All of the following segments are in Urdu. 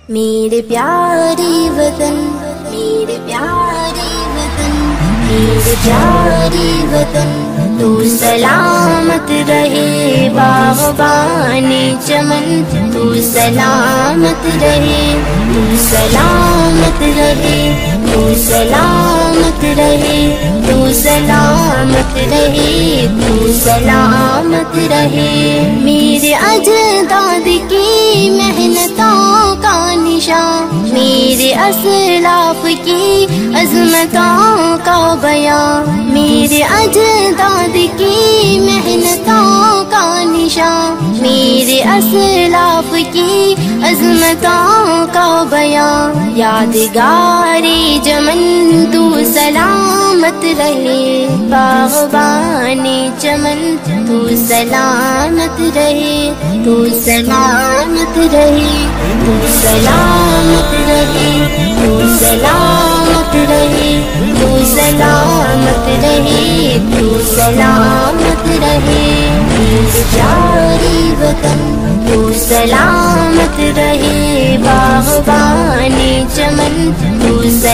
میرے پیارے وطن، میرے پیارے وطن، میرے پیارے وطن، تو سلامت رہے باغبانی چمن، تو سلامت رہے، تو سلامت رہے، تو سلامت رہے، تو سلامت رہے، تو سلامت رہے۔ میرے اجداد کی محنتوں کا نشان، میرے اسلاف کی عظمتوں کا بیان، میرے اجداد کی محنتوں کا نشان، میرے اسلاف کی عظمتوں کا بیان۔ یادگاری چمن تو سلامت رہے، باغبانی چمن تو سلامت رہے، تو سلامت رہے، تو سلامت رہے، تو سلامت رہے، تو سلامت رہے، تو سلامت رہے۔ میرے پیارے وطن تو سلامت رہے، باغبانی چمن تو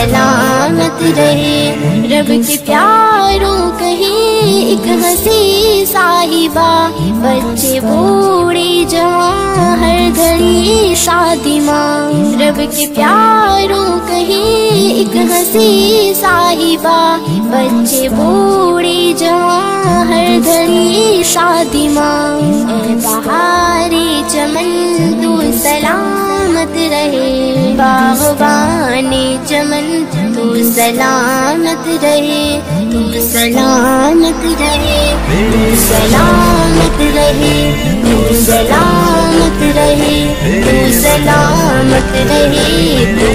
سلامت رہے۔ رب کے پیاروں کہیں ایک ہنسی صاحبہ، بچے بوڑھے جوان ہر گھڑی شادی ماں۔ رب کے پیاروں کہیں ایک ہنسی صاحبہ، بچے بوڑھے جوان ہر گھڑی شادی ماں۔ اے بہارے چمن تو سلامت رہے، باغبانی چمن تو سلامت رہے، تو سلامت رہے، تو سلامت رہے، تو سلامت رہے، تو سلامت رہے، تو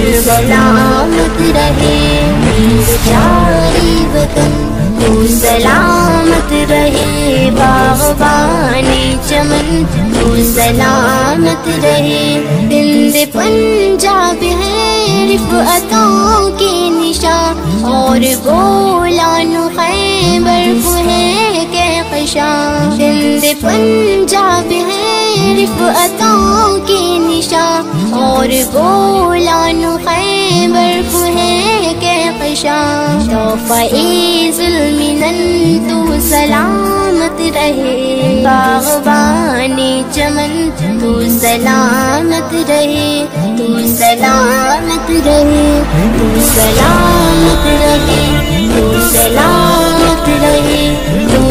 سلامت رہے۔ میرے پیارے وطن تو سلامت رہے، باغبانی چمن تو سلامت رہے۔ سندھ پنجاب ہے رفعتوں کے نشان، اور بولان خیبر کو ہے کہکشاں۔ سندھ پنجاب ہے رفعتوں کے نشان، اور بولان خیبر کو ہے کہکشاں۔ تحفہ ظلمن تو سلامت رہے، باغبانی چمن تو سلامت رہے، تو سلامت رہے، تو سلامت رہے، تو سلامت رہے، تو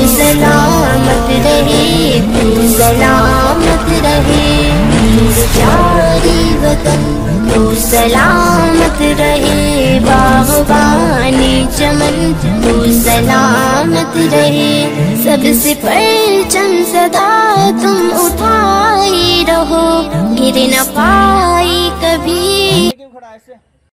سلامت رہے، تو سلامت رہے۔ میرے پیارے وطن تو سلامت رہے، باغبانی چمن تو سلامت رہے۔ سب سے پرچم صدا تم اٹھائے رہو، گر نہ پائی کبھی۔